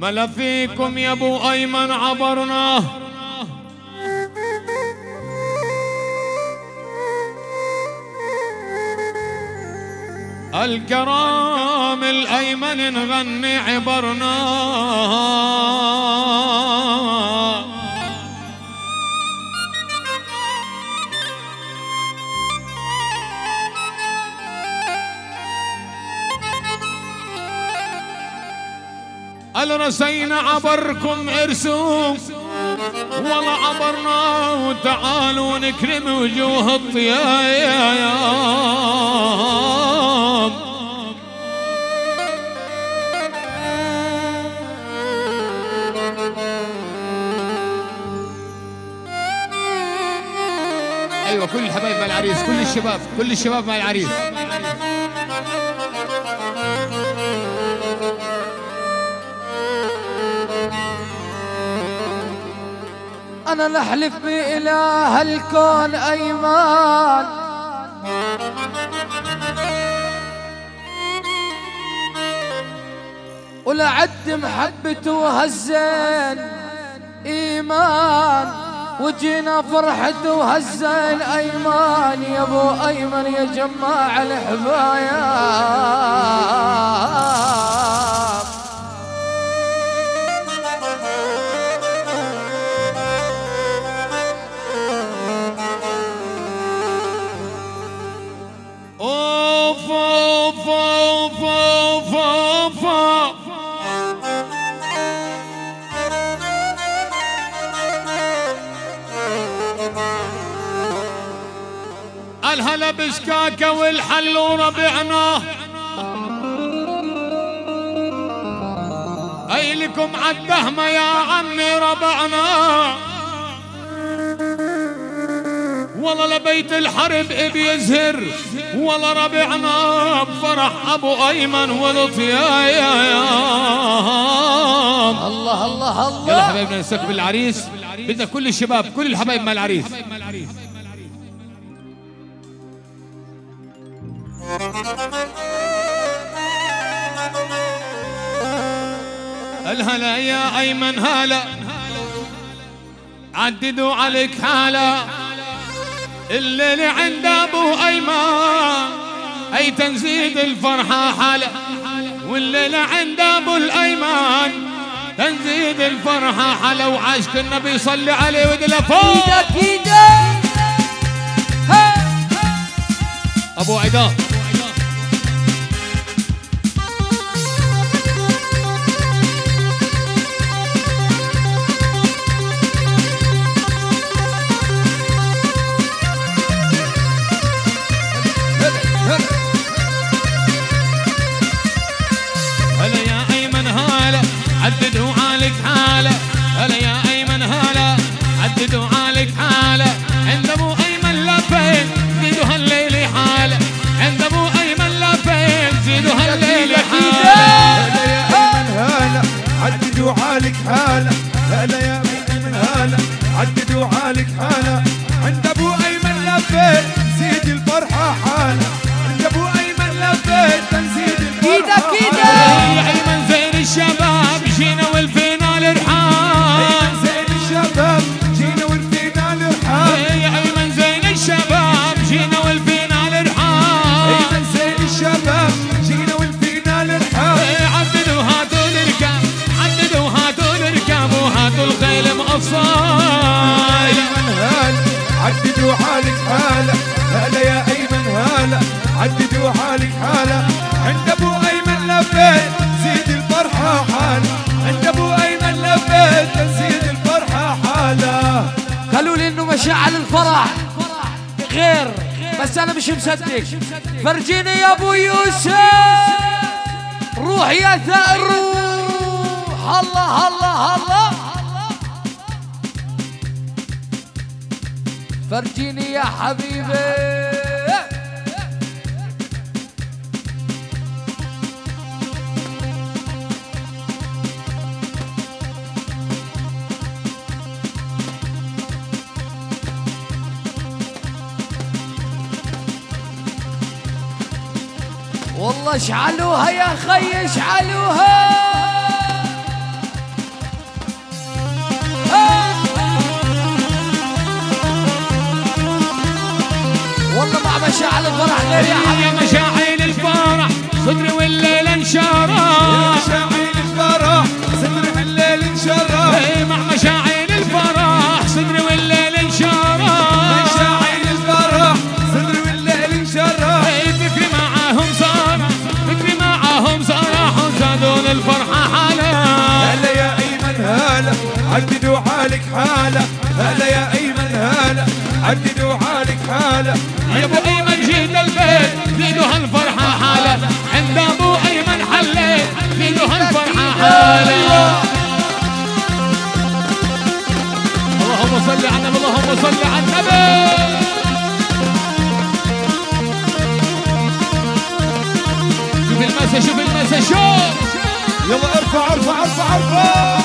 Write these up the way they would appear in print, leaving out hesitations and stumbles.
ملا فيكم يا ابو ايمن عبرنا الكرام الايمن نغني عبرنا الرسينا عبركم ارسوم والله عبرنا وتعالوا نكرم وجوه الطياب. ايوه كل الحبايب مع العريس، كل الشباب مع العريس. أنا نحلف بإله الكون أيمان ولعد محبته وهزين إيمان وجينا فرحته وهزين أيمان يا أبو أيمن يا جماع الحبايب. الهلا بشكاكة والحل وربعنا اي لكم عالدهمة يا عمي ربعنا والله لبيت الحرب بيزهر والله ربعنا بفرح ابو ايمن ولطيايا. الله الله الله. يلا حبايبنا نستقبل العريس، بدنا كل الشباب كل الحبايب مع العريس. الهلا يا ايمن هلا عددوا عليك حالة الليلة عند ابو ايمن اي تنزيد الفرحة حالة والليلة عند ابو الايمن تنزيد الفرحة حالة وعاشق النبي صلي عليه ودلفوه كيدا ابو عيدان. هلا يا ايمن هلا عددوا عليك حالة هلا يا ايمن هلا عددوا عليك حالة عند ابو ايمن لفين زيدوا هالليل حالة عند ابو ايمن لفين زيدوا هالليل حالة. هلا يا ايمن هلا عددوا عليك حالة هلا يا ايمن هلا عددوا عليك حالة عند ابو ايمن لفين زيد الفرحة حالة عند ابو ايمن لفين تنزيد الفرحة كيدا يا ايمن زين الشباب جينا والفينا الارحام ايمن زين الشباب جينا والفينا الارحام يا ايمن زين الشباب جينا والفينا الارحام ايمن زين الشباب جينا والفينا الارحام عددوا هاتوا الركاب عددوا هاتوا الركاب وهاتوا الخيل مقصاي. ايمن هلا عددوا حالك حالة هلا يا ايمن هلا عددوا حالك حالة عند ابو ايمن لفين زيد الفرحة حالة عند ابو ايمن لفين تزيد الفرحة حالة. قالوا لي انه مشاعل الفرح غير بس انا مش مصدق. فرجيني يا ابو يوسف روح يا ثأر روح. الله الله الله. فرجيني يا حبيبي. والله اشعلوها يا خي اشعلوها. مشاعل الفرح غير يا حبيبي. يا مشاعل الفرح صدري والليل انشرح. يا مشاعل الفرح صدري والليل انشرح. مع مشاعل الفرح صدري والليل انشرح. مشاعل الفرح صدري والليل انشرح. فكري معاهم صار، فكري معاهم صراح وزادون الفرحة حالة. هلا يا ايمن هلا عددوا حالك حالة. هلا يا ايمن هلا عددوا حالك حالة. يا ابو ايمن جيت البيت زيدوا هالفرحة حالة. عند ابو ايمن حليت زيدوا هالفرحة حالة. اللهم صل على النبي، اللهم صل على النبي. شوف المسا، شوف المسا، شوف. يلا ارفع ارفع ارفع ارفع.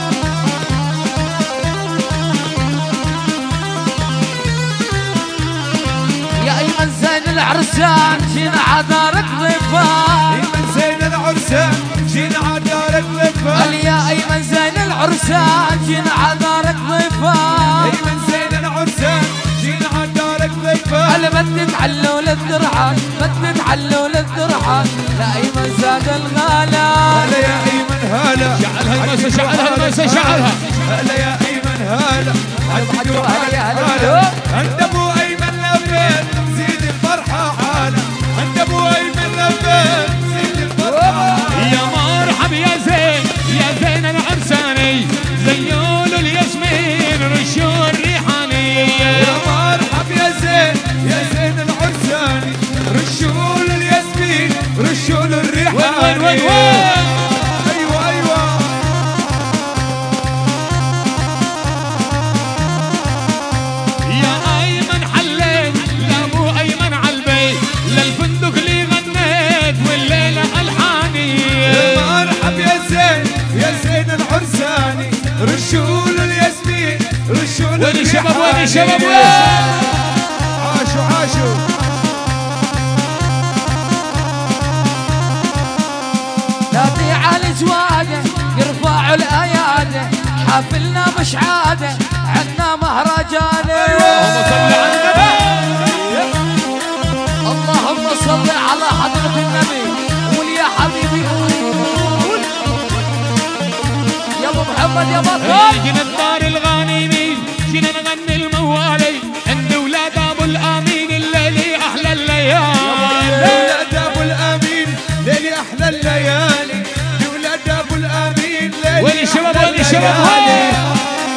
يا ايمن زين العرسان جينا عذارك ضيفان. ايمن زين العرسان جينا عذارك ضيفان. يا ايمن زين العرسان جينا عذارك ضيفان. ايمن زين العرسان جينا عذارك ضيفان. مدد علول الدرعان، مدد علول الدرعان. يا ايمن زاد الغلا. هلا يا ايمن هلا شعلها المسا، شعلها المسا، شعلها. هلا يا ايمن هلا عددوا حالك هلا. حالة. عند ابو ايمن لبيت زيد الفرحة حالة. عند ابو ايمن لبيت زيد الفرحة حالة. يا مرحب يا زين، يا زين العرساني. زيول الياسمين رشوا الريحانية. يا مرحب يا زين، يا زين العرساني. رشوا له الياسمين رشوا له الريحاني. وين وين وين. ايوه ايوه. يا ايمن حليت لابو ايمن عالبيت. للفندق اللي غنيت والليله الحانيه. يا مرحب يا زين، يا زين العرساني. رشوا له الياسمين رشوا له وين الشباب، وين الريحاني. الشباب، وين. عاشوا عاشوا. نادي على زواده يرفعوا الايادي. حافلنا مش عاده عنا مهرجانه. اللهم صل على النبي. اللهم صل على حضرة النبي. قول يا حبيبي قول. يا ابو محمد يا بطل. جينا الدار الغانمين، جينا نغني الموالي. عند ولاد ابو الامين الليلي احلى الليالي. ولاد ابو الامين ليلي احلى الليالي. ولاد ابو الامين ليلي وين الشباب، أحلى وين الشباب، الليالي. وين.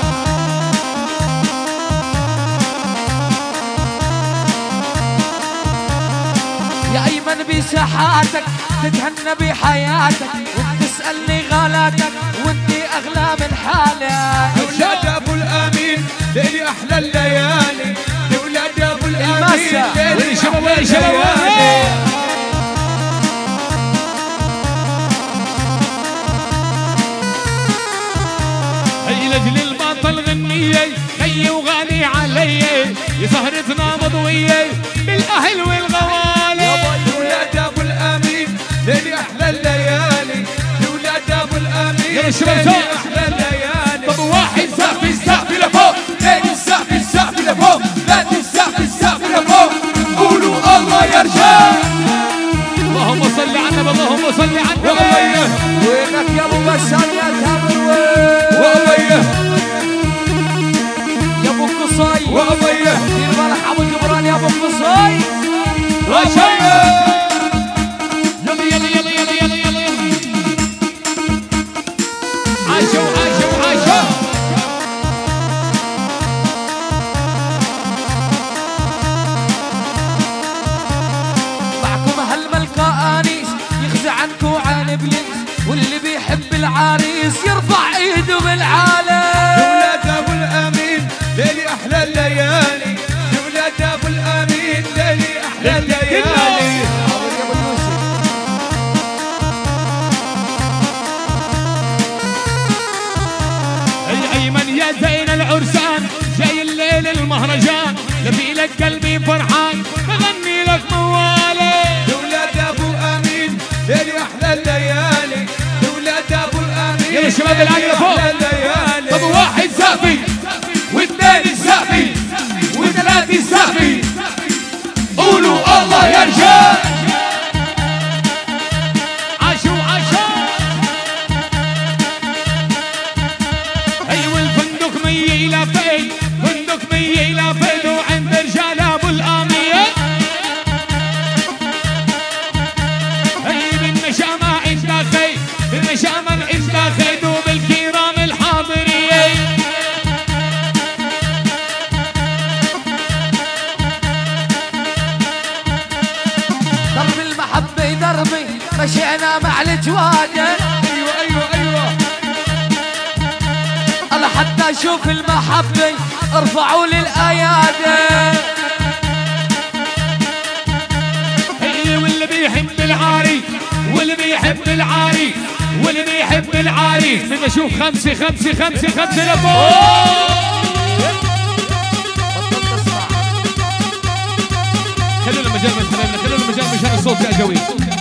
يا ايمن بساحاتك تتهنى بحياتك. وبتسألني غالاتك وانتي اغلى من حالك. ولاد ابو الامين ليلي احلى الليالي. ولاد ابو الامين المسا. ليلي وين الشباب، أحلى وين الشباب، الليالي. وين. هي لاجل البطل غنية خي وغالي علي. يا سهرتنا مضوية بالاهل والغوالي. ولاد ابو الامين ليلي احلى الليالي. ولاد ابو الامين يلا الشباب ليلي سوا. احلى الليالي. طب واحد السقف السقف لفوق. ليلي السقف السقف لفوق. ليلي السقف السقف لفوق. قولوا الله يرجع. اللهم صل على النبي، اللهم صل على النبي. وأبيه وينك يا ابو بسام يا تامر وين. وأبيه يا ابو قصي. وأبيه دير بالك ابو جبران يا ابو قصي. وأبيه. يلا يلا يلا يلا يلا يلا يلا. عاشوا عاشوا عاشوا. معكم هالملكة انيس يخزي عنكو عن ابليس. واللي بيحب العريس يرفع ايده بالعالي. ولاد ابو الامين ليلي احلى الليالي. ولاد ابو الامين ليلي احلى الليالي. حاضر يا ابو يوسف. هي ايمن يا زين العرسان جاي الليل المهرجان. لفي لك قلبي فرحان بغني لك موالي. ولاد ابو امين ليلي احلى الليالي. ولاد ابو الامين يلا الشباب العالي لفوق. احلى الليالي. طب واحد سقفي واثنين سقفي وثلاثة سقفي. قولوا الله مشينا مع الجوادة. ايوه الله حتى اشوف المحبة ارفعوا لي الايادي. واللي بيحب العاري واللي بيحب العاري واللي بيحب العاري من اشوف 5 5 5 5 لفوق. خلونا مجال من حبايبنا، خلونا مجال مشان الصوت يا جوي.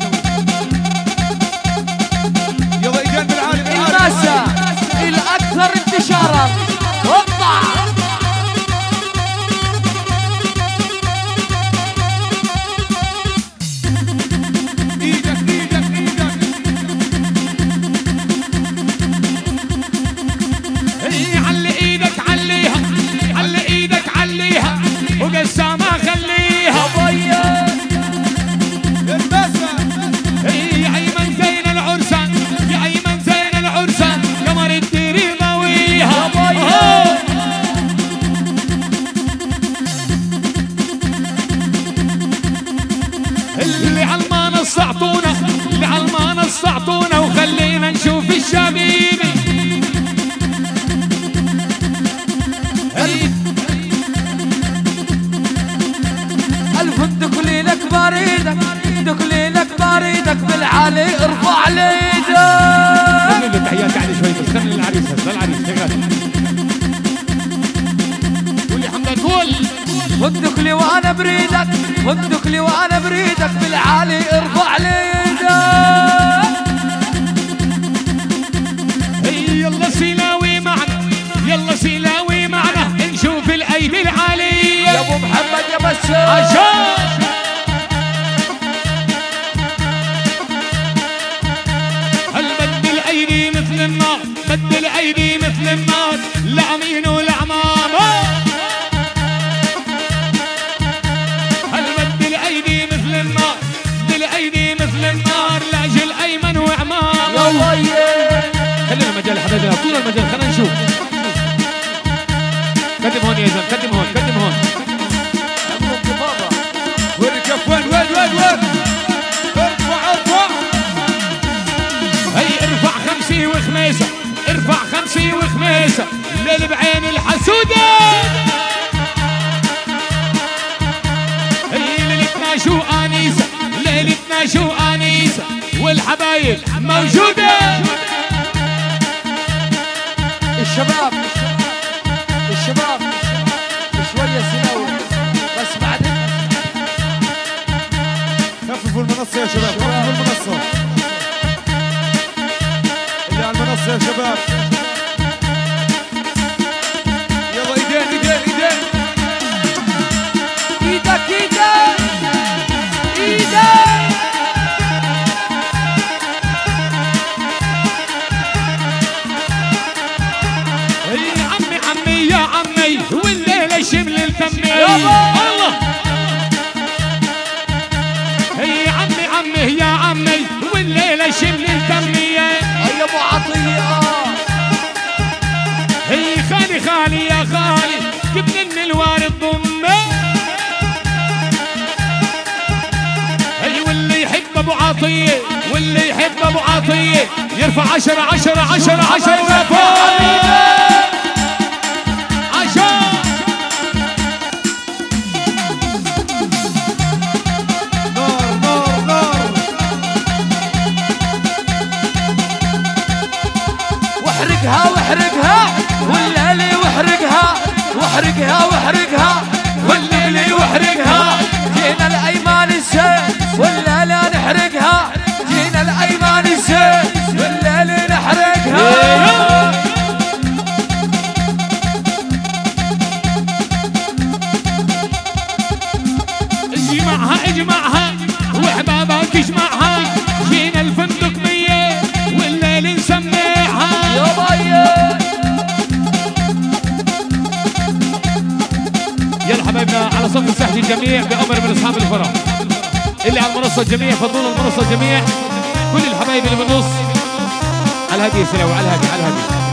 يلا ايدين بالعالي الماسة الاكثر انتشارا. اطلع علي ايدك عليها، علي ايدك عليها وقسامة خليها. يا ايمن زين العرسان، يا ايمن زين العرسان قمر الديري ضويها. اللي عالمانص اعطونا، اللي عالمانص اعطونا وخلينا نشوف الشبيبي. الفندق ليلك بريدك، فندق ليلك بريدك بالعالي ارفع لي ايدك. خلي له تحيات يعني شوي بس، خلي العريس هذا العريس هيك. قولي حمدان قول. فندق لي وانا بريدك، فندق لي وانا بريدك بالعالي ارفع لي ايدك. يلا سيلاوي معنا، يلا سيلاوي معنا نشوف الايدي العالية. يا ابو محمد يا بشر عشان هل بد الايدي مثل النار، بد الايدي مثل النار لعمين ولعمام. هل بد الايدي مثل النار، بد الايدي مثل النار لاجل ايمن وعمام. خلينا مجال حبايبنا طول المجال، خلينا نشوف. قدم هون يا زلمه، قدم هون، قدم هون. وين الكف؟ وين ارفع هي ارفع 5 وخميسه، ارفع 5 وخميسه الليل بعين الحسوده. هي ليلتنا شو انيسه، ليلتنا شو انيسه والحبايب موجوده. الشباب الشباب شوية سناوي بس بعدين خففوا المنصة يا شباب، خففوا المنصة. اللي على المنصة يا شباب. يلا ايدين ايدك ايدك هي عمي يا عمي والليله شمل الفمي. الله هي عمي يا عمي والليله شمل الفمي. يا ابو عطيه هي خالي يا خالي جبنا من الوارد ضمه. هي واللي يحب ابو عطيه، واللي يحب ابو عطيه يرفع 10 10 10 10 لفوق. واحرقها والليلي واحرقها والليلي واحرقها. جينا الايمان الزين والليلي نحرقها، جينا الايمان الزين والليلي نحرقها. اجمعها واحبابك اجمعها. جينا الفندق 100 والليل نسمعها. يا بايع يلا حبايبنا على صف السحج الجميع بأمر من اصحاب الفرح. اللي على المنصه الجميع فضلوا المنصه الجميع، كل الحبايب اللي بالنص على الهادي يا سلاوي، على الهادي على الهادي.